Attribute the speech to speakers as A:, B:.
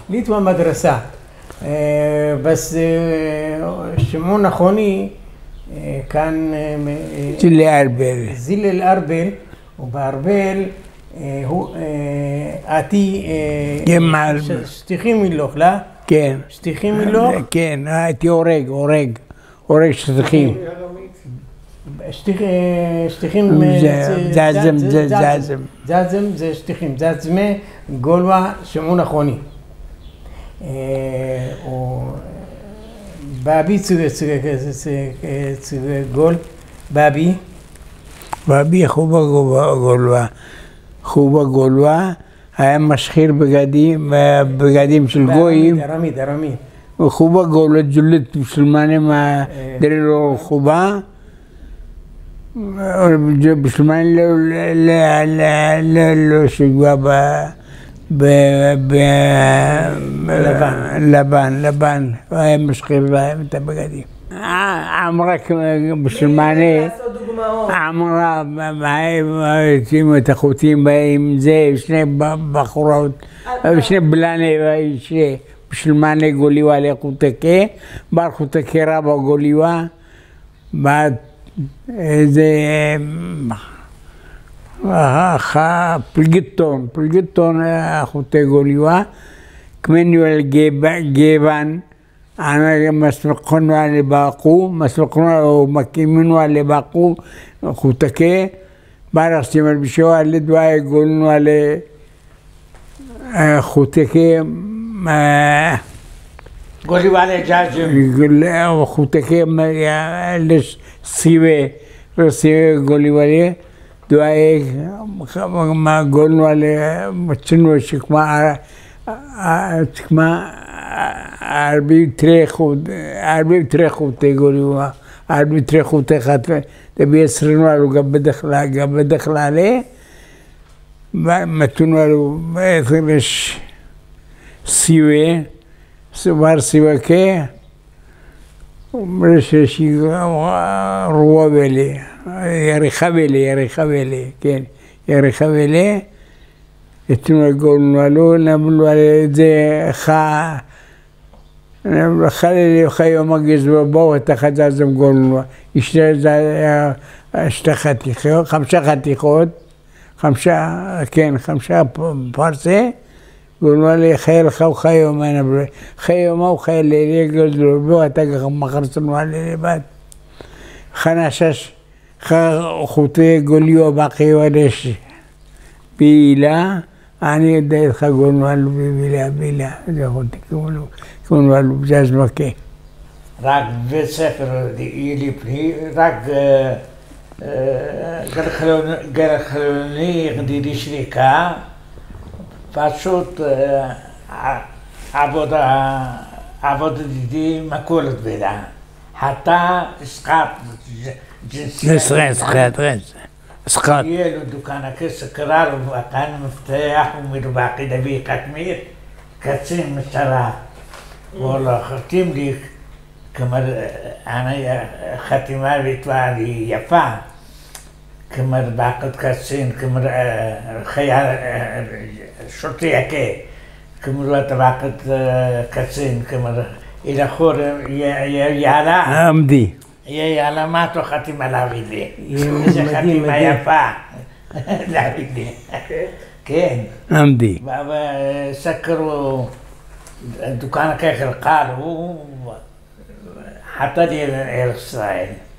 A: ليت مدرسة بس شمعون أخوني كان
B: زل أربل
A: زل الأربل وبأربل هو آتي
B: جمع
A: شتيخים מלוך, لا?
B: כן.
A: שטיחים מלוך?
B: כן, הייתי הורג שטיחים.
A: שטיחים...
B: זזם.
A: זזם זה שטיחים, זזמה גולווה שמעון אחוני. באבי צוגה גול, באבי.
B: באבי חובה גולווה, היה משחיר בגדים של גויים.
A: ארמי.
B: חובה גולווה ג'ולית בשלמנים דרלו חובה. בשלמן לא שגוע לבן, היה משחיר להם את הבגדים. אמרה בשלמני, אמרה, שימו את החוטים עם זה, שני בחורות, שני בלני, בשלמני גוליווה לחוטקה, בר חוטקה רבה גוליווה, זה פלגיטון חוטי גוליווה, כמנו על גבן, מסמכנו על באקו, מסמכנו מקימנו על באקו, חוטקה, ברסים על בישו על דוואי גולנו על חוטקה,
A: גוליווה לג'אג'ם.
B: חוטקה סיבה גוליווה, דוואי גולנו על מצנו שכמה ערבי טרחותי גוליווה, ערבי טרחותי אחת, תביא עשרנו עלו גם בדחלה מתנו עלו סיבה, סובר סיבה רששי רוע בלי, יריחה בלי, כן, יריחה בלי, אתנו גולנו עלו, נמלו על זה יום הגז בבוא, תחת זזם גולנו, שתי חתיכות, חמשה פרסה, גולנו עלי חייל חיום, חיומה וחייל ליגל דלובו, אתה מחרצנו עלי לבד. חנשש חוטי גוליו בחיו הדש בילה, אני יודע איך גולנו עלו בילה, זה חוטי גולנו עלו בזז מכה.
C: רק בית ספר יליפני, רק גרחלוני יחדידי שריקה, פשוט עבודתי מכולת בידה. חטא סחט. יהיה לו דוכן הכסף קרר וכאן מפתח ומרבקי דבי קטמיר, קצין משטרה. والله ختم لي كما أنا ختمة بتوالي يفا كما باقت كاسين كما خيال شرطية كي كما روات باقت كاسين كما إلى خور يالا
B: عمدي
C: يالا ما تو ختمة لا بيدي ختمة يفا لا بيدي كين
B: عمدي
C: بابا سكروا دكان كيخ القال حتى دي إسرائيل